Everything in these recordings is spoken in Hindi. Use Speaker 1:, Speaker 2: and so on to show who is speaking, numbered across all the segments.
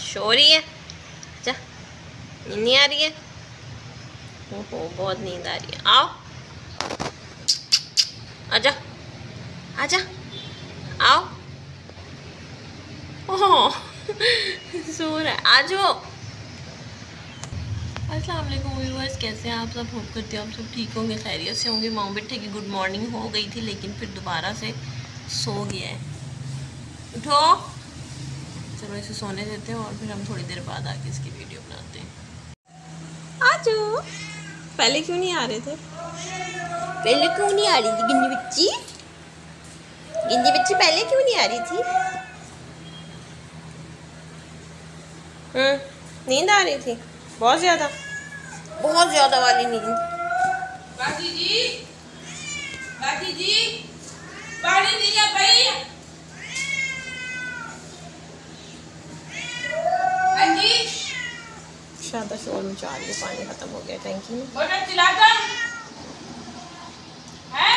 Speaker 1: सो रही है? जा, नींद नहीं आ रही है? ओहो बहुत नींद आ रही है। आओ आजा आजा आओ। ओह सो रहा है। आ जाओ। अस्सलाम वालेकुम व्यूअर्स, कैसे हैं आप सब? होप करते हैं आप सब ठीक होंगे, खैरियत से होंगे। माँ बेटे की गुड मॉर्निंग हो गई थी लेकिन फिर दोबारा से सो गया है। उठो, चलो इसे सोने देते हैं और फिर हम थोड़ी देर बाद आके इसकी वीडियो बनाते हैं। आ जाओ। पहले क्यों नहीं आ रहे थे? पहले क्यों नहीं आ रही थी गिन्नी बच्ची? गिन्नी बच्ची पहले क्यों नहीं आ रही थी? नींद आ रही थी बहुत ज़्यादा वाली नींद।
Speaker 2: बाजी जी पानी दिया भाई। हाँ जी
Speaker 1: शादा शोर मचा रही है, पानी खत्म हो गया टैंकी में।
Speaker 2: मोटर चलाता है।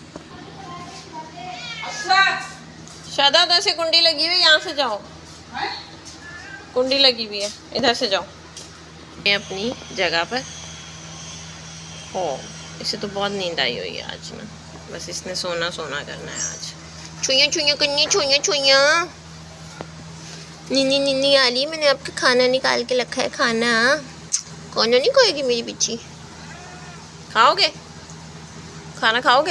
Speaker 2: अच्छा
Speaker 1: शादा उधर से कुंडी लगी हुई है, यहाँ से जाओ।
Speaker 2: है?
Speaker 1: कुंडी लगी हुई है, इधर से जाओ। ये अपनी जगह पर हो। इसे तो बहुत नींद आई हुई है आज ना, बस इसने सोना करना है आज। छुइयाँ करनी, छुइयाँ। नीनी आ रही, मैंने आपका खाना निकाल के रखा है। खाना नहीं खाएगी मेरी बिच्ची? खाओगे? खाना खाओगे?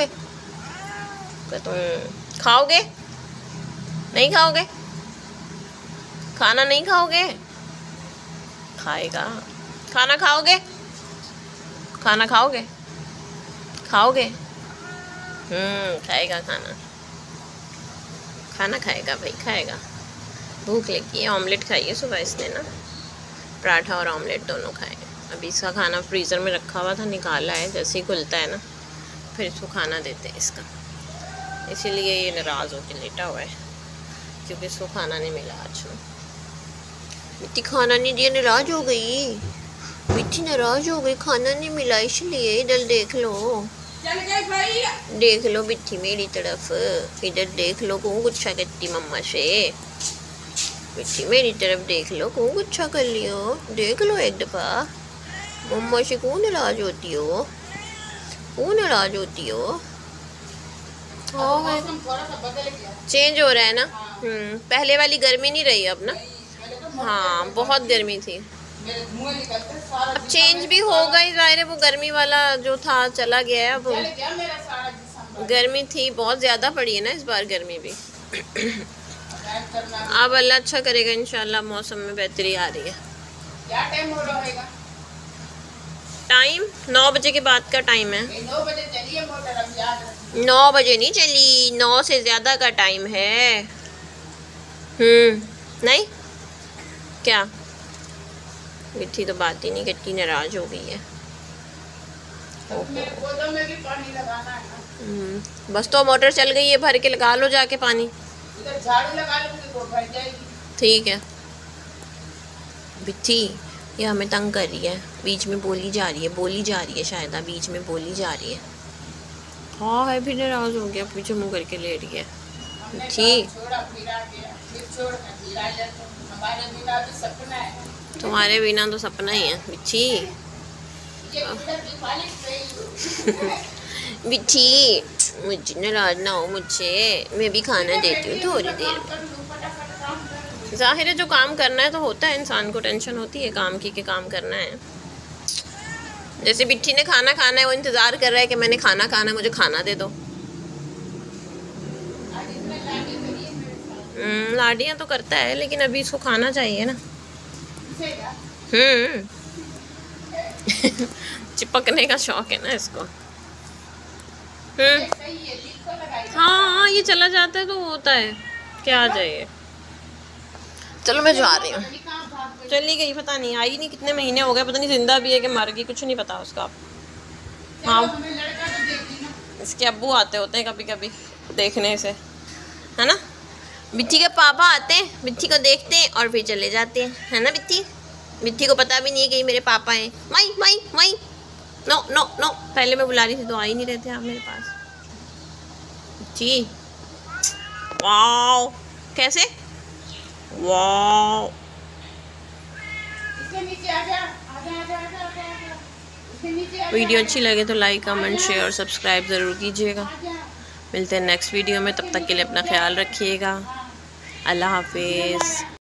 Speaker 1: तुम खाओगे? नहीं खाओगे? खाना नहीं खाओगे? खाएगा। खाना खाओगे? खाना खाओगे? खाएगा खाना खाएगा भाई, खाएगा। भूख लगी है। ऑमलेट खाई है सुबह इसने ना, पराठा और ऑमलेट दोनों खाए। अभी इसका खाना फ्रीज़र में रखा हुआ था, निकाला है। जैसे ही खुलता है ना फिर इसको खाना देते हैं इसका। इसीलिए ये नाराज़ होकर लेटा हुआ है क्योंकि इसको खाना नहीं मिला आज में। मिट्टी खाना नहीं दिया, नाराज़ हो गई। मिट्टी नाराज़ हो गई, खाना नहीं मिला इसलिए। इधर देख लो,
Speaker 2: चल गए भाई।
Speaker 1: देख लो बिट्ठी मेरी तरफ, इधर देख लो। कौन गुस्सा करती मम्मा से? बिट्ठी मेरी तरफ देख लो, कौन गुस्सा कर लियो? देख लो एक दफ़ा, मम्मा से कौन नाराज़ होती हो?
Speaker 2: मौसम थोड़ा सा बदल गया,
Speaker 1: चेंज हो रहा है ना। पहले वाली गर्मी नहीं रही अब ना। हाँ बहुत गर्मी थी,
Speaker 2: मेरे धुएं निकलते सारा
Speaker 1: अब चेंज भी होगा ही, ज़ाहिर है। वो गर्मी वाला जो था चला गया है। अब
Speaker 2: चल गया मेरा सारा जिस्म।
Speaker 1: गर्मी थी, बहुत ज़्यादा पड़ी है ना इस बार गर्मी भी।
Speaker 2: करना
Speaker 1: अब अल्लाह अच्छा करेगा इंशाल्लाह, मौसम में बेहतरी आ रही है।
Speaker 2: क्या टाइम हो रहेगा?
Speaker 1: टाइम 9 बजे के बाद का टाइम है।
Speaker 2: 9 बजे चलिए मोटर, अब याद रखिए।
Speaker 1: 9 बजे नहीं चली, 9 से ज़्यादा का टाइम है। नहीं क्या? मिट्टी तो बात ही नहीं करती, नाराज़ हो गई है।
Speaker 2: मेरे पौधों में भी पानी लगाना है ना।
Speaker 1: बस तो मोटर चल गई है, भर के लगा लो जाके पानी।
Speaker 2: इधर झाड़ू लगा लूंगी तो भर जाएगी।
Speaker 1: ठीक है। बिट्टी ये हमें तंग कर रही है, बीच में बोली जा रही है शायद, बीच में बोली जा रही है। हाँ है, फिर नाराज़ हो गया, पीछे मुँह करके ले रही है। ठीक,
Speaker 2: छोड़ा फिरा गया, फिर छोड़ कर फिरा गया, तो हमारे बिना भी सपना है।
Speaker 1: तुम्हारे बिना तो सपना ही है बिच्छी।
Speaker 2: ये कूलर की मालिक नहीं।
Speaker 1: बिच्छी मुझे नाराज़ ना हो मुझसे, मैं भी खाना देती हूँ थोड़ी देर में। ज़ाहिर है जो काम करना है तो होता है, इंसान को टेंशन होती है काम की कि काम करना है। जैसे बिट्ठी ने खाना खाना है, वो इंतज़ार कर रहा है कि मैंने खाना खाना, मुझे खाना दे दो। लाडियाँ तो करता है लेकिन अभी इसको खाना चाहिए ना। चिपकने का शौक है ना इसको। हाँ ये चला जाता है तो होता है, क्या आ जाए। चलो मैं जा रही हूँ। चली गई, पता नहीं आई नहीं, कितने महीने हो गए, पता नहीं जिंदा भी है कि मर गई, कुछ नहीं पता उसका। हाँ इसके अब्बू आते होते हैं कभी कभी देखने से, है ना। बिट्टी के पापा आते हैं, बिट्टी को देखते हैं और फिर चले जाते हैं, है ना। बिट्टी को पता भी नहीं है कि मेरे पापा हैं। माई नो नो नो, पहले मैं बुला रही थी तो आ ही नहीं रहे थे आप मेरे पास। जी वाओ, कैसे? वाओ
Speaker 2: नीचे आ जा, आजा आजा आजा आजा आजा, उसके नीचे आ
Speaker 1: वीडियो अच्छी लगे तो लाइक कमेंट शेयर और सब्सक्राइब ज़रूर कीजिएगा। मिलते हैं नेक्स्ट वीडियो में, तब तक के लिए अपना ख्याल रखिएगा। अल्लाह हाफिज़।